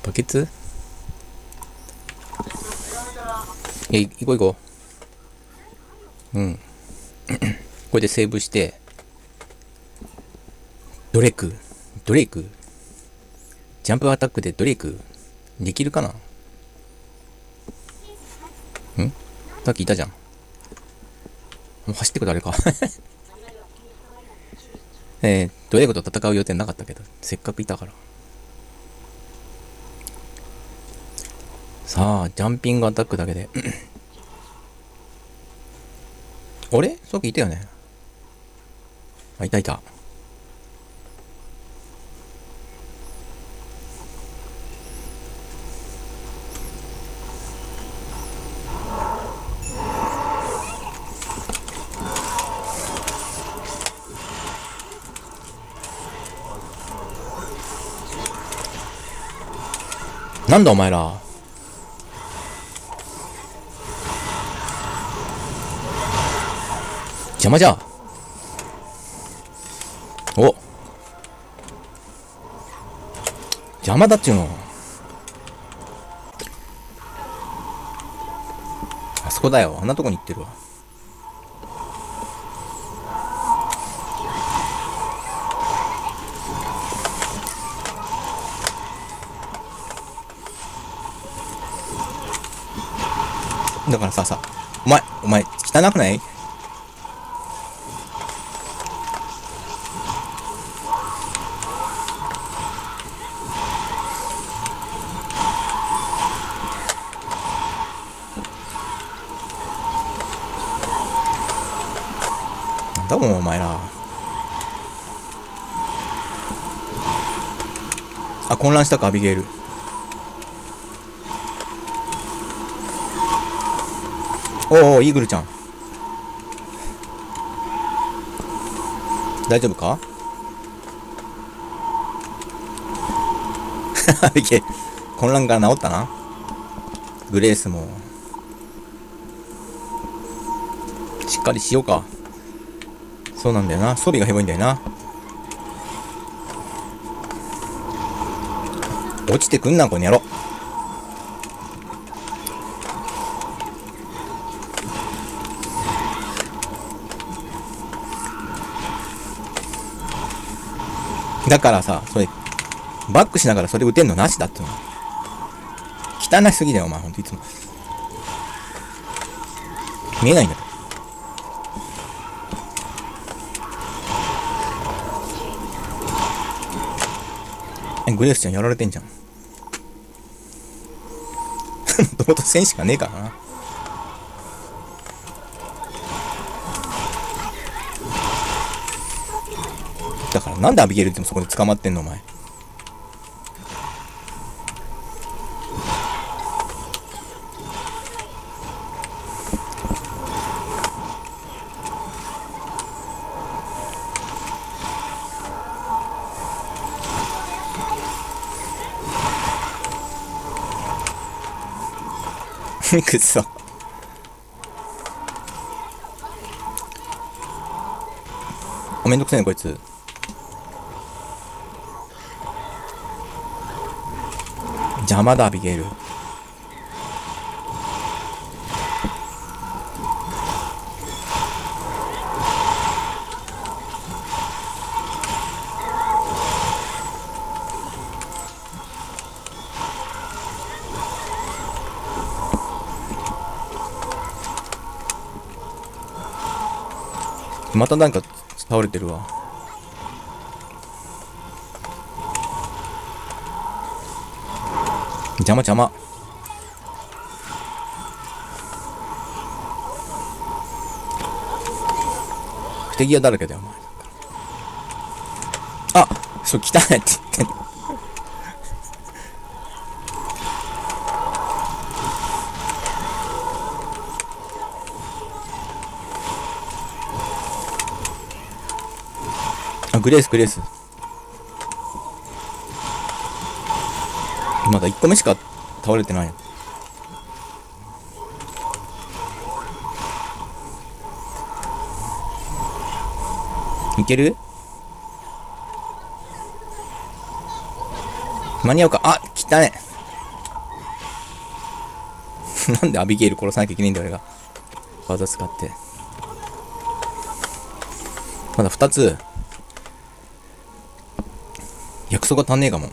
バケツ。行こう行こう。うん。これでセーブして、ドレイクジャンプアタックでドレイクできるかな。さっきいたじゃん。もう走ってく誰か。ドレイクと戦う予定なかったけど、せっかくいたから。さあ、ジャンピングアタックだけで。あれさっきいたよね。あ、いたいた。なんだお前ら。邪魔じゃ。お、邪魔だっちゅうの。あそこだよ。あんなとこに行ってるわ。だからさ、お前、汚くない？なんだもん、お前ら。あ、混乱したか、アビゲール。おお、イーグルちゃん。大丈夫か？アビゲール。混乱から治ったな。グレースも。しっかりしようか。そうなんだよな。装備がヘボいんだよな。落ちてくんな、この野郎。だからさ、それ、バックしながらそれ打てんのなしだっての。汚すぎだよ、お前。ほんといつも。見えないんだよ。グレースちゃんやられてんじゃん。もともと戦士がねえからな。だからなんでアビゲールってもそこで捕まってんのお前。くっそ。めんどくせえねこいつ。邪魔だアビゲール。またなんか倒れてるわ。邪魔。不手際だらけだよ、お前。あ、そう、汚いって言ってんの。あ、グレース。まだ1個目しか倒れてない。いける？間に合うか。あ、汚ね。 なんでアビゲイル殺さなきゃいけないんだよ、俺が。技使って。まだ2つ。薬草が足んねえかも。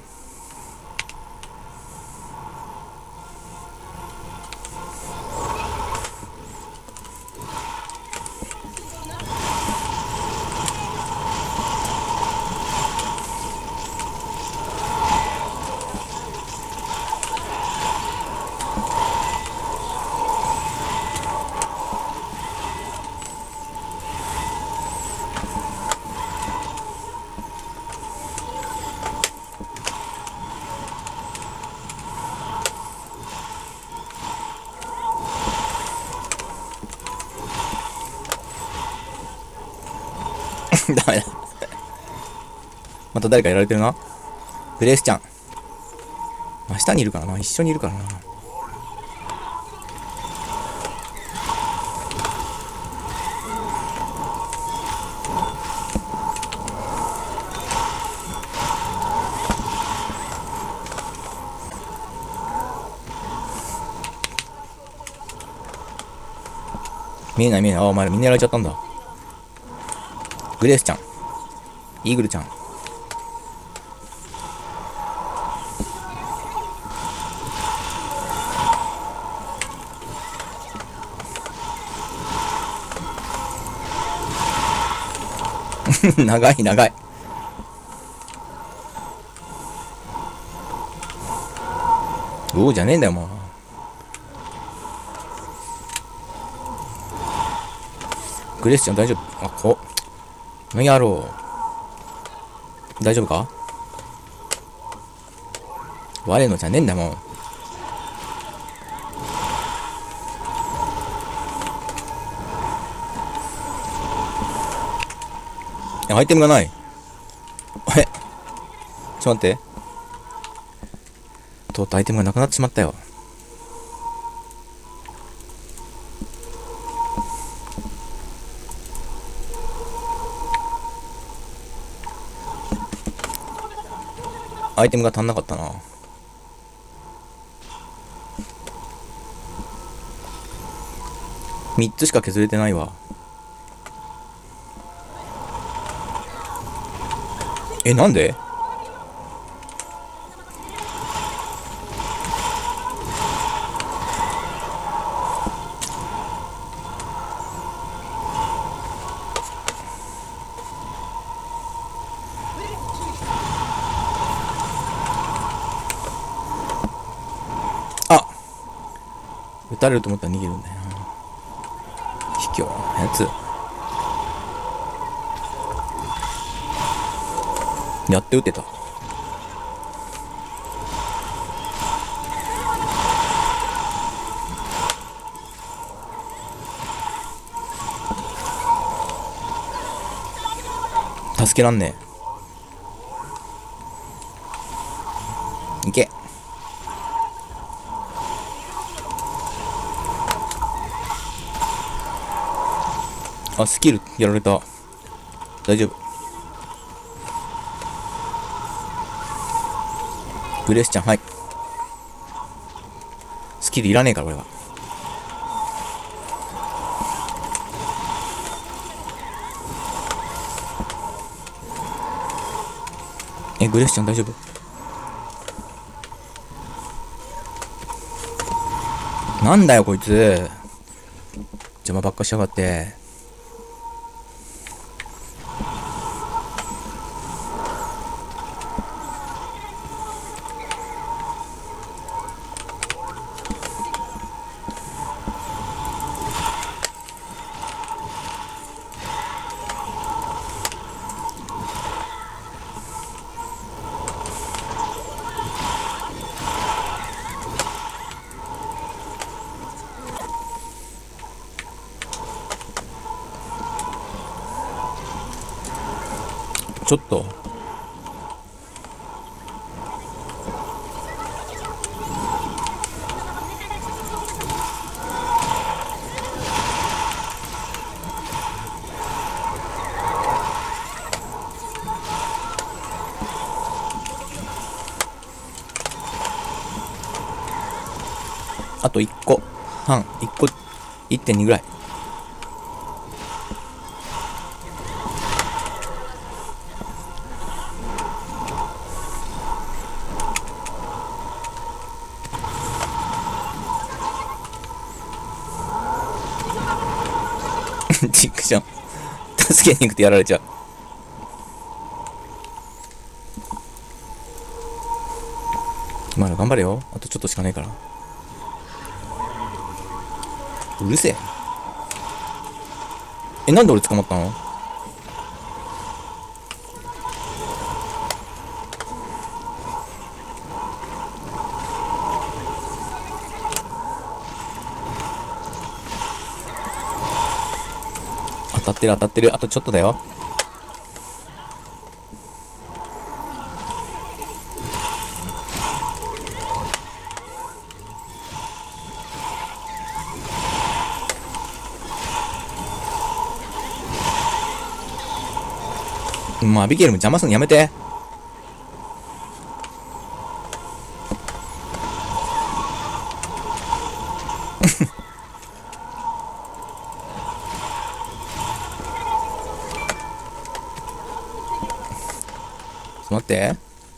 ダメだ。また誰かやられてるな。グレースちゃん。真下にいるからな。一緒にいるからな。見えない見えない。あ、お前らみんなやられちゃったんだ。グレースちゃん。イーグルちゃん。長い長い。おうじゃねえんだよもう。グレースちゃん大丈夫？あ、何やろう。大丈夫か？我のじゃねえんだもん。アイテムがない。あれ？ちょっと待って。とうとうアイテムがなくなってしまったよ。アイテムが足んなかったな。3つしか削れてないわ。なんで？あ、撃たれると思ったら逃げるんだよな。卑怯なやつ。やって撃てた。助けらんねえ。いけ。あ、スキルやられた。大丈夫。グレースちゃん、はい。スキルいらねえから、俺は。グレースちゃん大丈夫？なんだよ、こいつ。邪魔ばっかしやがって。ちょっと。あと1個。 半。1個、1.2 ぐらい。チックション。助けに行くとやられちゃう。まだ頑張れよ。あとちょっとしかないから。うるせえ。なんで俺捕まったの？当たってる当たってる。あとちょっとだよ。もうアビゲイルも邪魔するのやめて。ちょっと待って。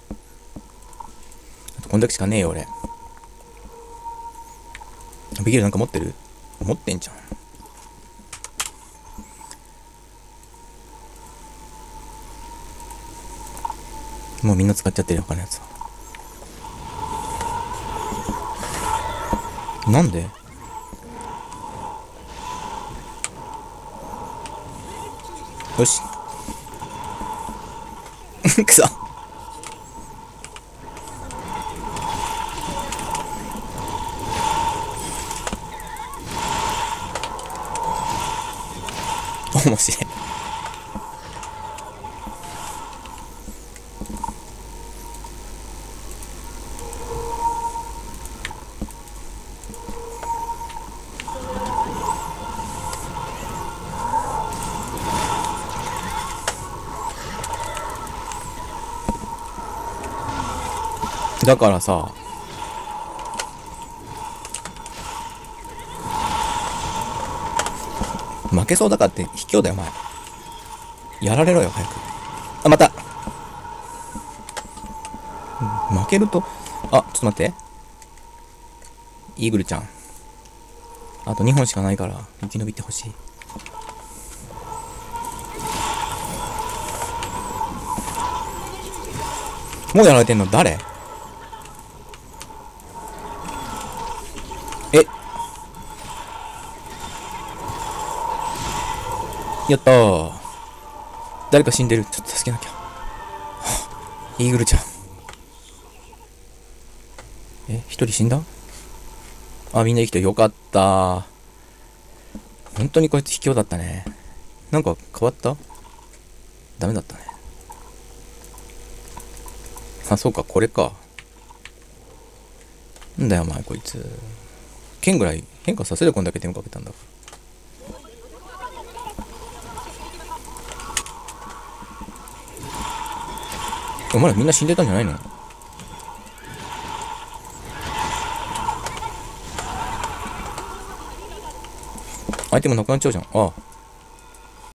あとこんだけしかねえよ、俺。アビゲイルなんか持ってる？持ってんじゃん。もうみんな使っちゃってるよ、他のやつは。なんで？よし。くそ。面白い。だからさ、負けそうだからって卑怯だよ、お前。やられろよ、早く。あ、また。負けると、あ、ちょっと待って。イーグルちゃん。あと2本しかないから、生き延びてほしい。もうやられてんの誰？やったー。誰か死んでる。ちょっと助けなきゃ。イーグルちゃん。一人死んだ？あ、みんな生きてる。よかったー。本当にこいつ卑怯だったね。なんか変わった？ダメだったね。あ、そうか、これか。なんだよ、お前、こいつ。剣ぐらい変化させるこんだけ手をかけたんだ。お前らみんな死んでたんじゃないの？アイテムなくなっちゃうじゃん。ああ。